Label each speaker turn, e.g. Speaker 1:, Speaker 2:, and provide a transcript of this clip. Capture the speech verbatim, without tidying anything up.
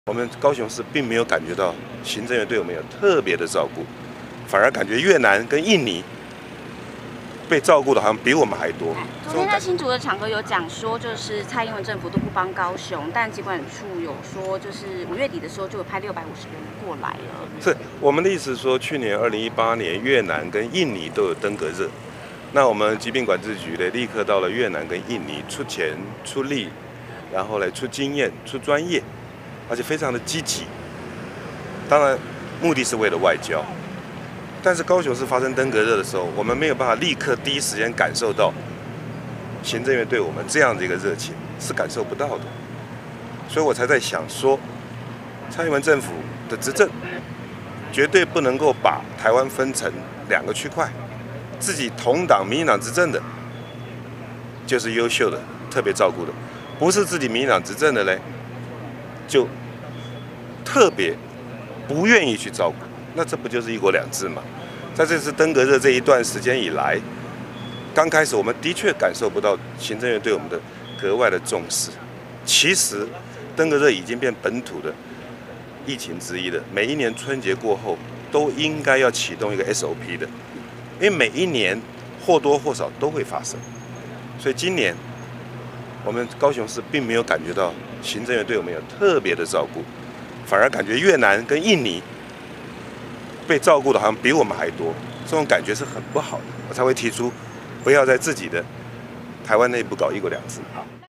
Speaker 1: 我们高雄市并没有感觉到行政院对我们有特别的照顾，反而感觉越南跟印尼被照顾的好像比我们还多。
Speaker 2: 昨天在新竹的场合有讲说，就是蔡英文政府都不帮高雄，但疾管处有说，就是五月底的时候就有派六百五十个人过来了。
Speaker 1: 是我们的意思说，去年二零一八年越南跟印尼都有登革热，那我们疾病管制局呢，立刻到了越南跟印尼出钱出力，然后来出经验、出专业。而且非常的积极，当然目的是为了外交。但是高雄市发生登革热的时候，我们没有办法立刻第一时间感受到行政院对我们这样的一个热情，是感受不到的。所以我才在想说，蔡英文政府的执政绝对不能够把台湾分成两个区块，自己同党民进党执政的，就是优秀的，特别照顾的；不是自己民进党执政的嘞，就特别不愿意去照顾，那这不就是一国两制吗？在这次登革热这一段时间以来，刚开始我们的确感受不到行政院对我们的格外的重视。其实，登革热已经变本土的疫情之一了。每一年春节过后，都应该要启动一个 S O P 的，因为每一年或多或少都会发生。所以今年我们高雄市并没有感觉到行政院对我们有特别的照顾，反而感觉越南跟印尼被照顾的好像比我们还多，这种感觉是很不好的。我才会提出，不要在自己的台湾内部搞一国两制。好。